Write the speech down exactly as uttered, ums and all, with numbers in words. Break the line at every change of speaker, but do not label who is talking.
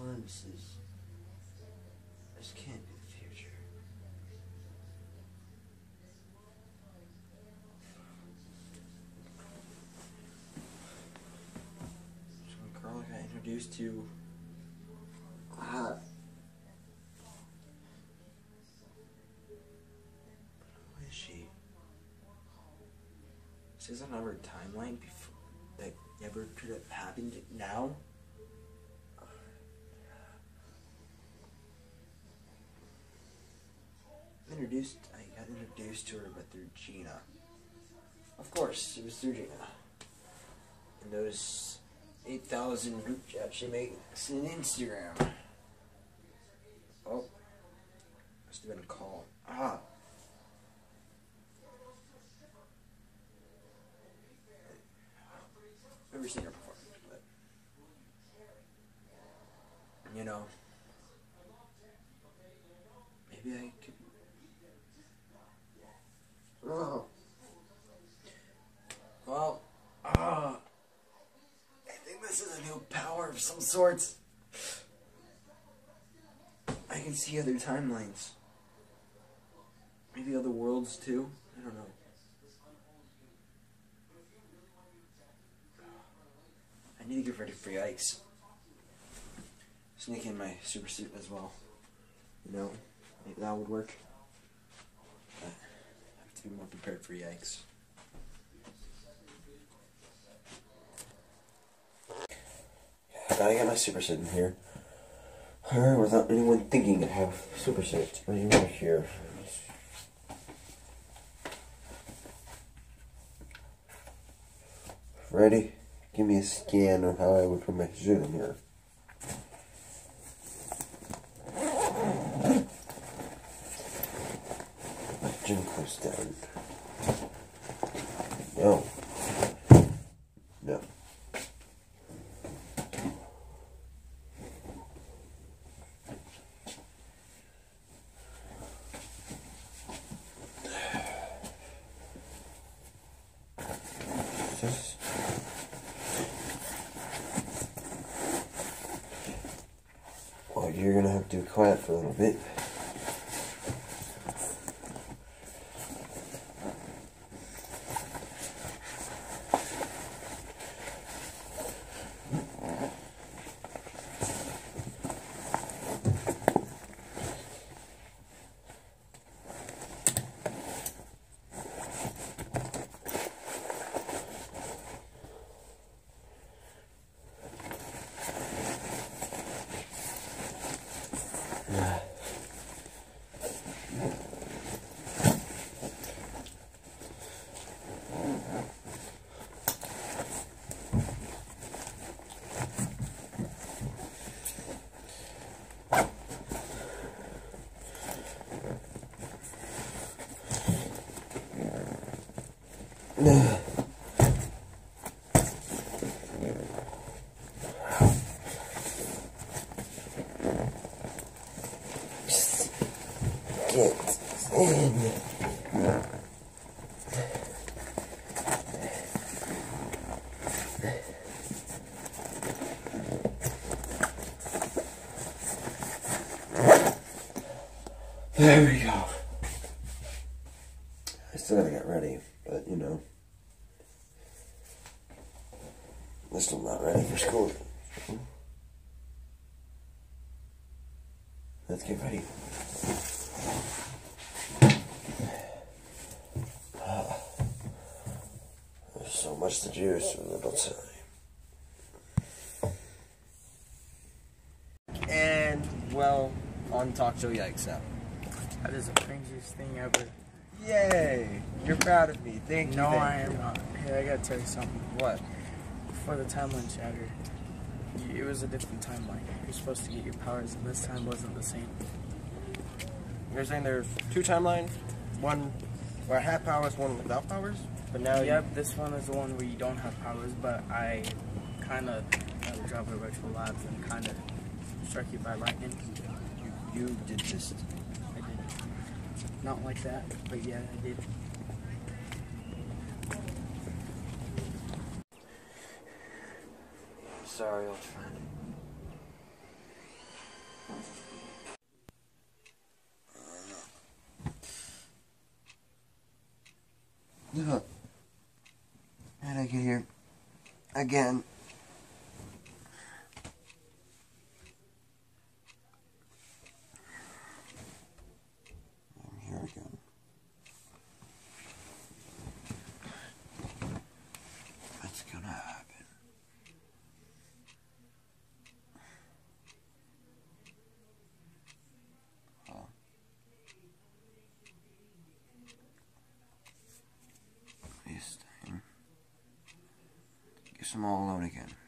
son, this is... This can't be the future. So when Carl got introduced to... Ah. Who is she? This is another timeline before that never could have happened now. Introduced, I got introduced to her, but through Gina. Of course, it was through Gina. And those eight thousand group chats she makes on Instagram. Oh, must have been a call. Ah. Never seen her before, but you know, maybe I could. Oh. Well, ah, I think this is a new power of some sorts. I can see other timelines. Maybe other worlds too. I don't know. I need to get ready for yikes. Sneak in my super suit as well. You know, maybe that would work. But I have to be more prepared for yikes. I gotta get my super suit in here. Alright, without anyone thinking I have super suit. Right over here. Ready? Give me a scan of how I would put my suit in here. Gym close down. No. No. Just well, you're gonna have to be quiet for a little bit. Just get in. There we go. I still gotta get ready, but you know, I'm still not ready for school. Let's get ready. There's so much to do, so little time. And, well, on Talk Show Yikes now.
That is the cringiest thing ever.
Yay! You're proud of me. Thank you.
No,
thank
I am
you.
not. Hey, I gotta tell you something.
What?
Before the timeline shattered, y- it was a different timeline. You're supposed to get your powers, and this time wasn't the same.
You're saying there's two timelines? One where I have powers, one without powers? But now
Yep, this one is the one where you don't have powers, but I kind of uh, dropped a virtual labs and kind of struck you by lightning.
you, you did just...
I did. Not like that, but yeah, I did.
Sorry, old friend. Ugh. And I get here again. I'm here again. What's gonna happen? Huh? This time, guess I'm all alone again.